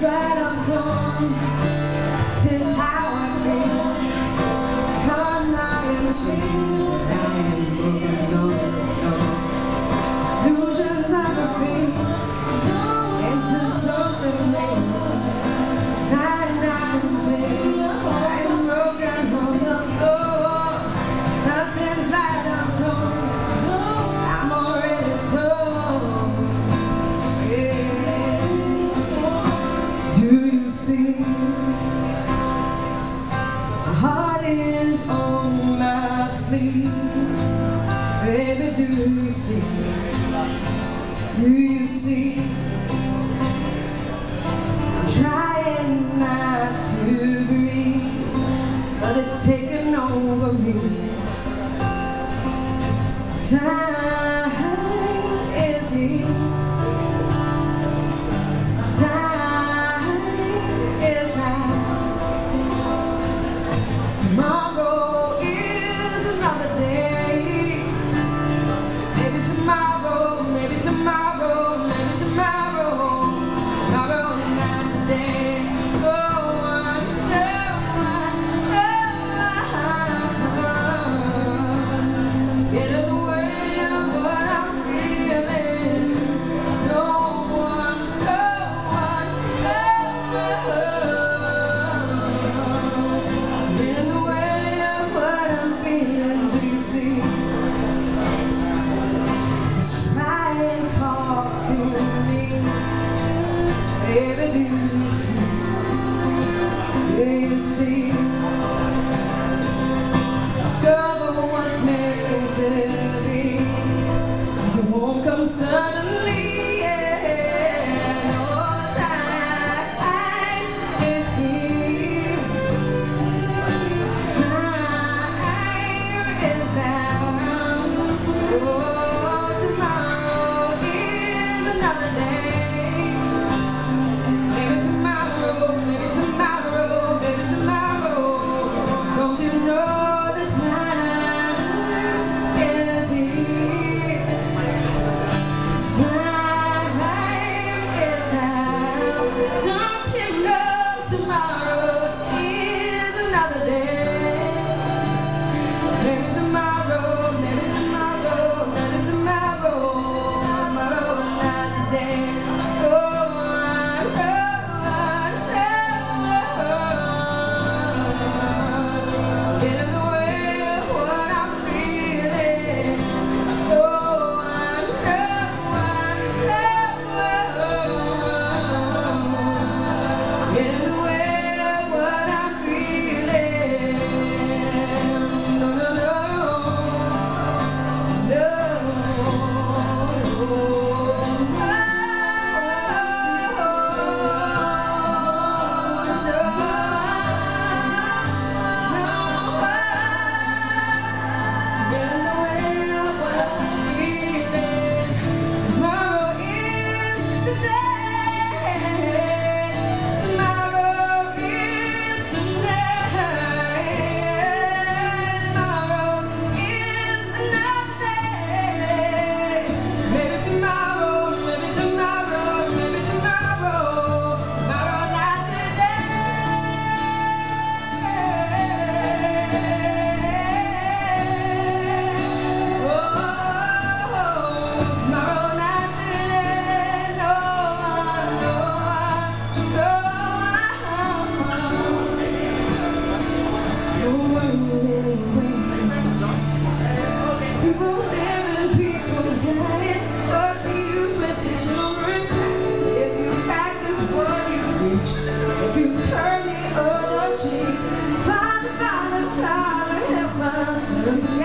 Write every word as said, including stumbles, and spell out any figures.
right I'm torn. This is how I feel. Come I am ashamed. I am broken, no, no. Illusions of a dream into something new. Night and I am ashamed. I am broken on the floor. Nothing's right, I'm torn. I'm already torn. Yeah. Do you see? My heart is on my sleeve. Baby, do you see? Do you see? I'm trying not to breathe, but it's taken over me. Time is here. Time is now. Tomorrow is another day. Maybe tomorrow, maybe tomorrow, maybe tomorrow. Tomorrow, not today. Oh, I know, I know. Get in the way of what I'm feeling. No one, no one, no. Get in the way of what I'm feeling. Do you see? Just try and talk to me. Baby, do you see? Do you see? Discover what's meant to be. 'Cause it won't come suddenly. Yeah. No time is here. Time is now. Oh, tomorrow is another day. Maybe tomorrow, maybe tomorrow, maybe tomorrow. Don't you know the time is here? Time is now. Don't you know tomorrow is another day? Maybe tomorrow, maybe tomorrow, maybe tomorrow. Tomorrow, not today. Oh, I know, I know. Get in the way of what I'm feeling. Oh, I know, I know. Get in the way of what I'm feeling. No, no, no, people living, people dying. What do you with the children? If you practice what you preach, if you turn the other cheek, Father, Father, Father, help us.